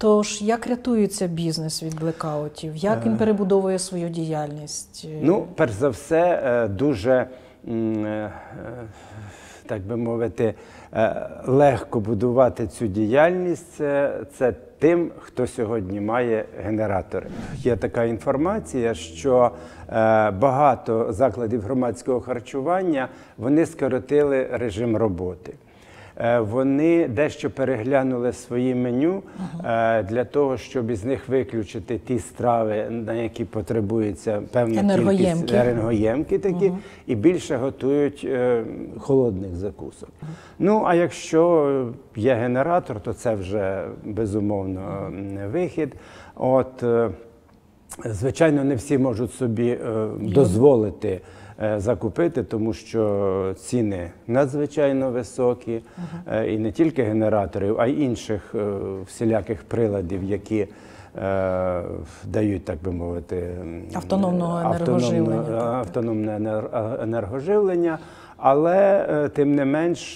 Тож, як рятується бізнес від блекаутів? Як він перебудовує свою діяльність? Ну, перш за все, дуже, так би мовити, легко будувати цю діяльність – це тим, хто сьогодні має генератори. Є така інформація, що багато закладів громадського харчування, вони скоротили режим роботи. Вони дещо переглянули свої меню для того, щоб із них виключити ті страви, на які потребується певна кількість енергоємкі такі, і більше готують холодних закусок. Ну, а якщо є генератор, то це вже безумовно вихід. От, звичайно, не всі можуть собі дозволити закупити, тому що ціни надзвичайно високі, і не тільки генераторів, а й інших всіляких приладів, які дають, так би мовити, автономне енергоживлення. Але, тим не менш,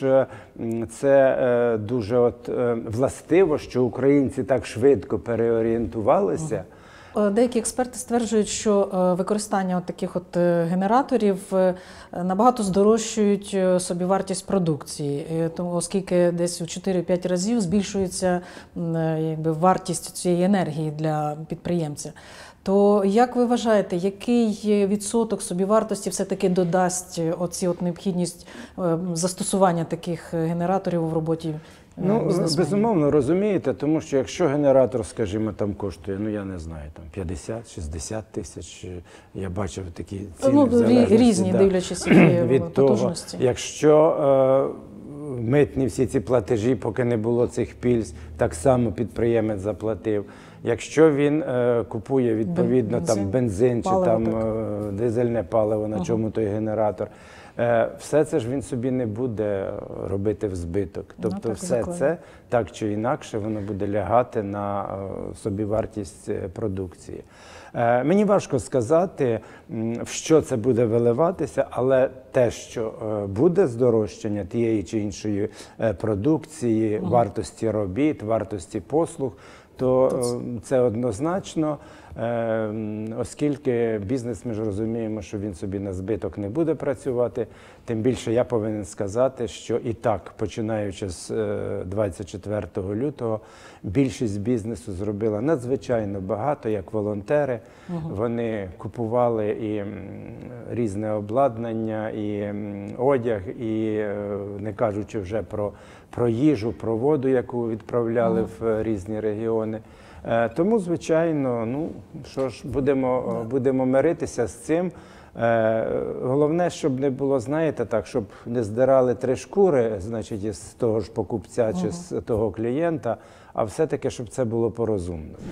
це дуже властиво, що українці так швидко переорієнтувалися. Деякі експерти стверджують, що використання таких генераторів набагато здорожчують собівартість продукції, оскільки десь у 4-5 разів збільшується вартість цієї енергії для підприємця. То як ви вважаєте, який відсоток собівартості все-таки додасть необхідність застосування таких генераторів в роботі? Ну, безумовно, розумієте, тому що якщо генератор, скажімо, там коштує, ну я не знаю, там 50-60 тисяч, я бачив такі ціни різні, дивлячись від потужності. Якщо митні всі ці платежі, поки не було цих пільг, так само підприємець заплатив. Якщо він купує, відповідно, бензин чи дизельне паливо, на чому той генератор, все це ж він собі не буде робити в збиток. Тобто все це, так чи інакше, воно буде лягати на собівартість продукції. Мені важко сказати, в що це буде виливатися, але те, що буде здорожчання тієї чи іншої продукції, вартості робіт, вартості послуг, то це однозначно, оскільки бізнес, ми ж розуміємо, що він собі на збиток не буде працювати. Тим більше я повинен сказати, що і так, починаючи з 24 лютого, більшість бізнесу зробила надзвичайно багато, як волонтери. Вони купували і різне обладнання, і одяг, і не кажучи вже про їжу, про воду, яку відправляли в різні регіони. Тому, звичайно, ну, що ж, будемо миритися з цим. Головне, щоб не було, знаєте, так, щоб не здирали три шкури, значить, із того ж покупця чи з того клієнта, а все-таки, щоб це було порозумно.